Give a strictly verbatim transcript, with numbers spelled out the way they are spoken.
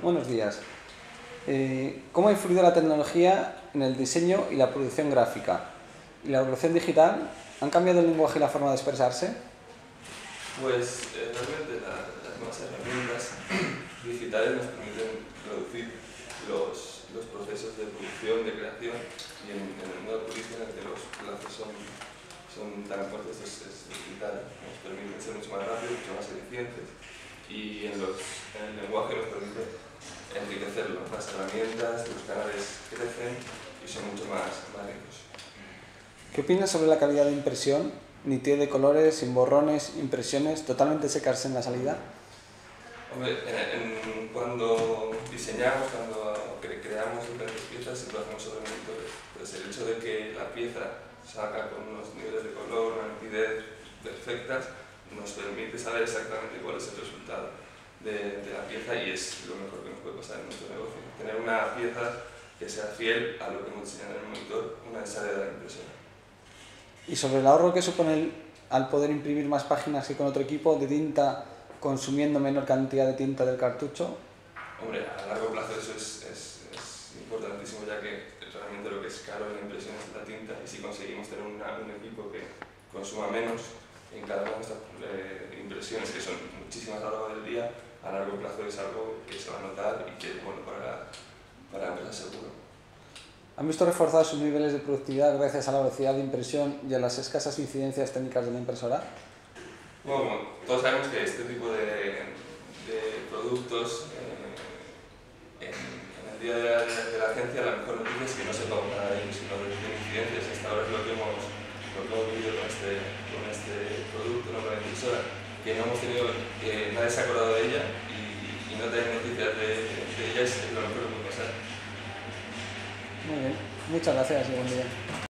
Buenos días. Eh, ¿Cómo ha influido la tecnología en el diseño y la producción gráfica? ¿Y la evolución digital han cambiado el lenguaje y la forma de expresarse? Pues eh, realmente la- las nuevas herramientas digitales nos permiten reducir los, los procesos de producción, de creación, y en, en el mundo del turismo en el que los plazos son, son tan cortos es, es digital, nos permite ser mucho más rápidos, mucho más eficientes, y en, los, en el lenguaje nos permite enriquecerlo. Las herramientas, los canales crecen y son mucho más, más ricos. ¿Qué opinas sobre la calidad de impresión? Nitidez de colores, sin borrones, impresiones, totalmente secas en la salida. Hombre, en, en, cuando diseñamos, cuando cre creamos diferentes piezas, siempre lo hacemos sobre monitores. Entonces, el hecho de que la pieza salga con unos niveles de color, una nitidez perfectas, nos permite saber exactamente cuál es el resultado de, de la pieza, y es lo mejor que nos puede pasar en nuestro negocio. Tener una pieza que sea fiel a lo que hemos diseñado en el monitor una vez sale de la impresora. Y sobre el ahorro que supone el, al poder imprimir más páginas que con otro equipo de tinta, consumiendo menor cantidad de tinta del cartucho. Hombre, a largo plazo eso es, es, es importantísimo, ya que realmente lo que es caro en la impresión es la tinta, y si conseguimos tener una, un equipo que consuma menos en cada una de estas eh, impresiones, que son muchísimas a lo largo del día, a largo plazo es algo que se va a notar y que es bueno para, para la empresa seguro. ¿Han visto reforzados sus niveles de productividad gracias a la velocidad de impresión y a las escasas incidencias técnicas de la impresora? Bueno, como todos sabemos que este tipo de, de productos eh, en, en el día a día de, de la agencia, la mejor noticia es que no se paga nada de ellos, sino de incidencias. Hasta ahora es lo que hemos, lo que hemos vivido con este, con este producto, ¿no? Con la impresora, que no hemos tenido, eh, nadie se ha acordado de ella, y, y no tener noticias de, de ella es lo mejor que puede pasar. Muy bien, muchas gracias y buen día.